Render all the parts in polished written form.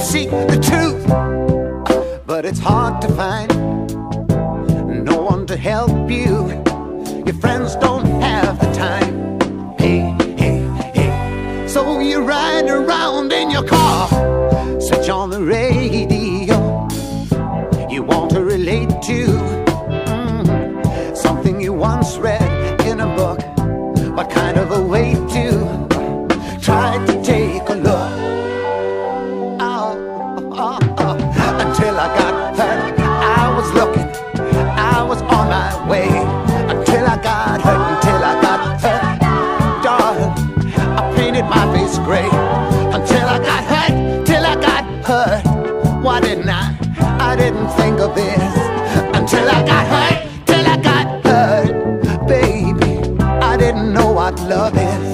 seek the truth, but it's hard to find. No one to help you. Your friends don't have the time. Hey, hey, hey. So you ride around in your car, switch on the radio. You want to relate to something you once read in a book. What kind of a way to try to take a look? Until I got hurt, I was looking, I was on my way. Until I got hurt, until I got hurt, darling, I painted my face gray. Until I got hurt, till I got hurt. Why didn't I didn't think of this. Until I got hurt, till I got hurt, baby, I didn't know what love is.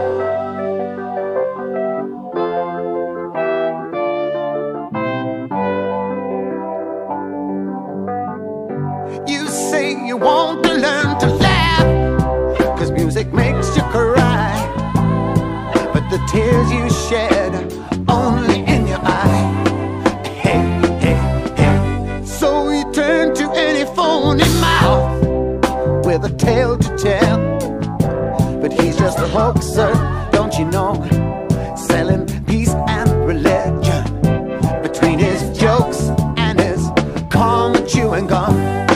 You say you want to learn to laugh, 'cause music makes you cry, but the tears you shed only in your eye. Hey, hey, hey. So you turn to any phony mouth with a tale to tell, but he's just a hoaxer, don't you know, selling peace and religion between his jokes and his karma chewing gum.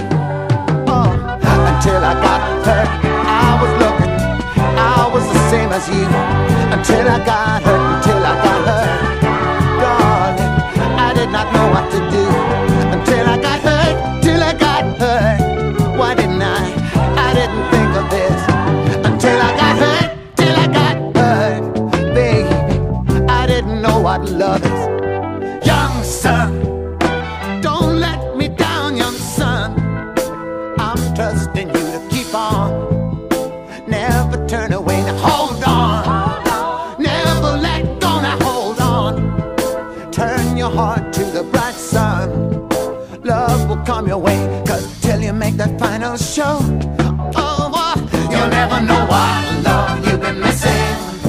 Until I got hurt, I was looking, I was the same as you. Until I got hurt, until I got hurt, darling, I did not know what to do. Until I got hurt, till I got hurt, why didn't I didn't think of this. Until I got hurt, till I got hurt, baby, I didn't know what love is. Young son, don't let me down, young son. I'm trusting you to keep on, never turn away, now hold on. Never let go, now hold on. Turn your heart to the bright sun. Love will come your way, 'cause till you make that final show, oh, you'll never know what love you've been missing.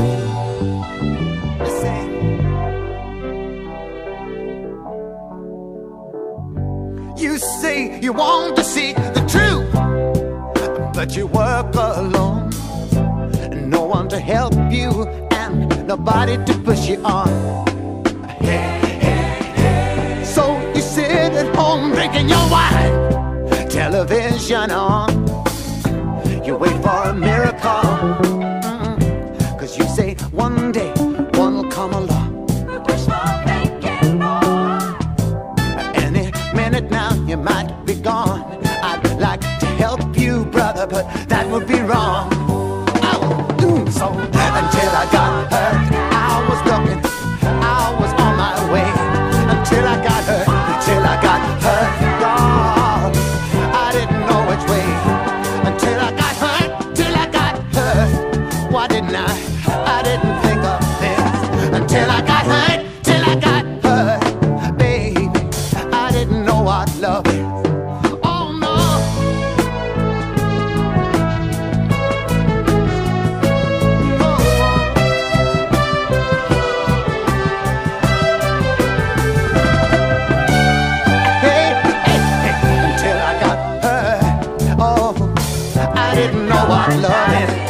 You say you want to seek the truth, but you work alone, no one to help you and nobody to push you on. Hey, hey, hey. So you sit at home drinking your wine, television on, you wait for a miracle, 'cause you say one day one will come along. Any minute now you might be gone. I'd like to help you, brother, but that would be wrong. So until I got hurt, I was looking, I was on my way. Until I got hurt, till I got hurt, God, I didn't know which way. Until I got hurt, till I got hurt, why didn't I didn't think of this. Until I got hurt, till I got hurt, baby, I didn't know what love is. Oh no. I didn't know what love is.